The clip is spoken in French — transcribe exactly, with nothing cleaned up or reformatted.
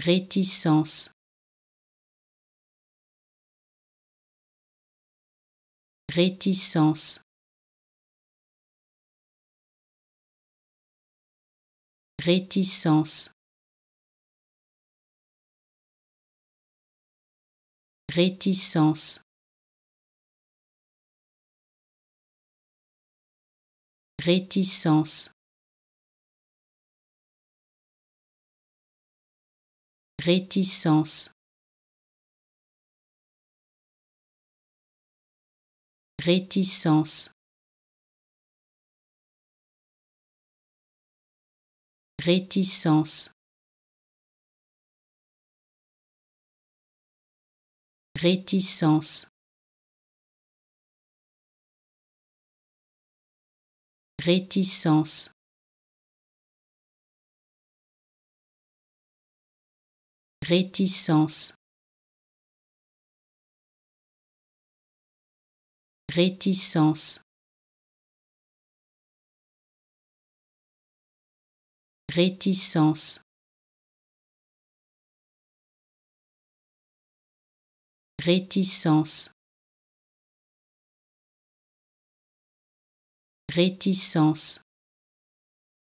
réticence, réticence, réticence, réticence, réticence, réticence, réticence, réticence, réticence, réticence, réticence, réticence, réticence, réticence, réticence,